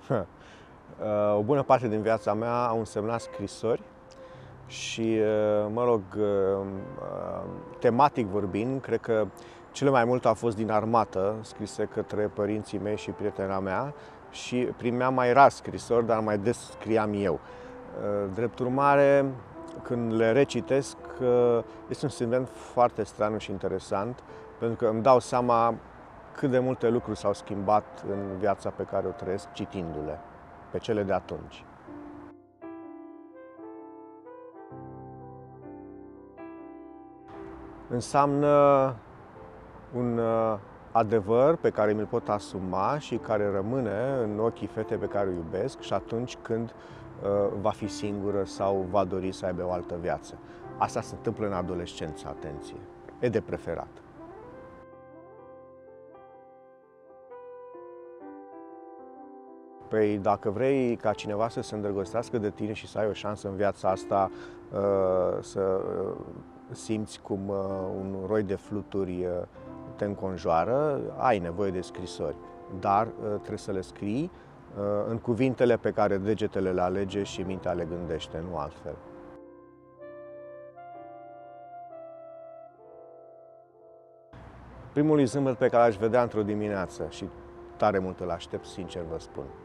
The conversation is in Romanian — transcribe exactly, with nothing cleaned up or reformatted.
O bună parte din viața mea au însemnat scrisori și, mă rog, tematic vorbind, cred că cele mai multe au fost din armată, scrise către părinții mei și prietena mea, și primeam mai rar scrisori, dar mai des scriam eu. Drept urmare, când le recitesc, este un sentiment foarte straniu și interesant, pentru că îmi dau seama cât de multe lucruri s-au schimbat în viața pe care o trăiesc citindu-le, pe cele de atunci. Înseamnă un adevăr pe care mi-l pot asuma și care rămâne în ochii fetei pe care o iubesc și atunci când va fi singură sau va dori să aibă o altă viață. Asta se întâmplă în adolescență, atenție. E de preferat. Păi dacă vrei ca cineva să se îndrăgostească de tine și să ai o șansă în viața asta să simți cum un roi de fluturi te înconjoară, ai nevoie de scrisori, dar trebuie să le scrii în cuvintele pe care degetele le alege și mintea le gândește, nu altfel. Primul zâmbet pe care l-aș vedea într-o dimineață și tare mult îl aștept, sincer vă spun.